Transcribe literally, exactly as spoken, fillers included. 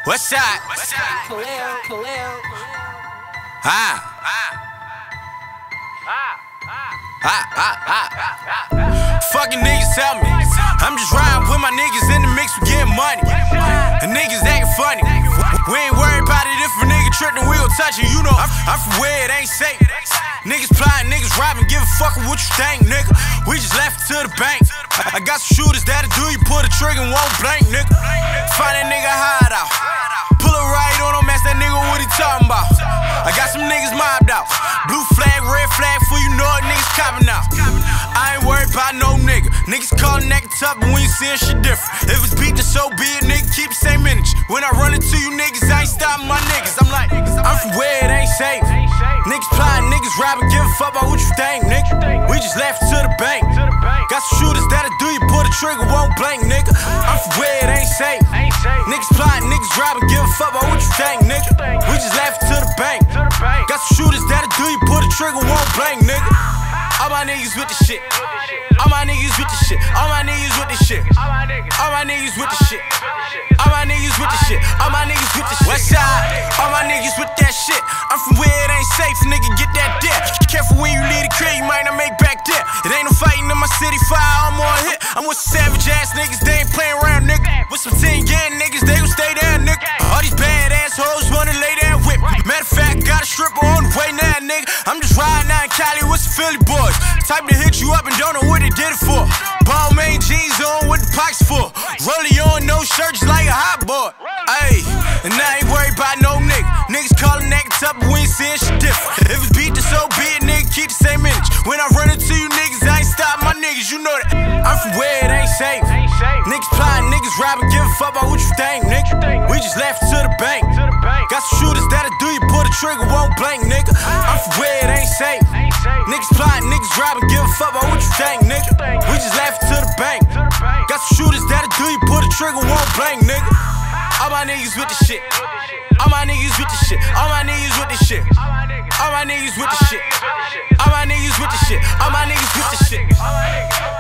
West side. Ah. Ah, ah, ah. Fucking niggas tell me I'm just riding with my niggas in the mix, we getting money. And niggas acting funny. We ain't worried about it if a nigga trippin', we gon' touch it. You know I'm, I'm from where it ain't safe. Niggas plotting, niggas robbing, give a fuck what you think, nigga. We just left it to the bank. I got some shooters that'll do you, pull the trigger and won't blink, nigga. Find that nigga hideout, pull a right on him, ask that nigga what he talking about. I got some niggas mobbed out, blue flag, red flag, for you know it, niggas copping out. I ain't worried about no nigga. Niggas calling that tough, but when you seeing shit different. If it's beat, then so be it, nigga, keep the same energy. When I run into you niggas, I ain't stopping my niggas. I'm like, I'm from where it ain't safe. Niggas plotting, niggas robbing, give a fuck about what you think, nigga. We just left it to the bank. Got some shooters that'll do you, pull the trigger, won't blink, nigga. I'm from where it ain't safe. Niggas plotting, niggas robbing, give a fuck about what you think, nigga. We just left it to the bank. Got some shooters that'll do you, pull the trigger, won't blink, nigga. All my niggas with the shit. All my niggas with the shit. All my niggas with the shit. All my niggas with the shit. All my niggas with the shit. All my niggas with the shit. West side. All my niggas with that shit. I'm from where it ain't safe, nigga, get that dip. Careful when you leave the crib, you might not make back there. It ain't no fighting in my city, fire, I'm on hit. I'm with some savage ass niggas, they ain't playing around, nigga. With some ten gang niggas, they gon' stay there, nigga. All these bad ass hoes wanna lay there with me. Matter of fact, got a stripper on the way now, nigga. I'm just riding out in Cali with some Philly boys. Type to hit you up and don't know what they did it for. Ball main jeans on with the pockets full. Rollie on, no shirt, just like a hot boy. Ayy, and I ain't worried about no nigga. Niggas calling that tough, but we ain't seeing shit different. If it's beat, then so be it, nigga, keep the same energy. When I run into you niggas, I ain't stopping my niggas, you know that. I'm from where it ain't safe. Niggas plotting, niggas robbing, give a fuck about what you think, nigga. We just left it to the bank. Got some shooters that'll do you, pull the trigger, won't blink, nigga. I'm from where it ain't safe. Niggas plotting, niggas robbing, give a fuck about what you think, nigga. We just left it to the bank. Got some shooters that'll do you, pull the trigger, won't blink, nigga. All my niggas with the shit. All my niggas with the shit. All my niggas with the shit. All my niggas with the shit. All my niggas with the shit. All my niggas with the shit.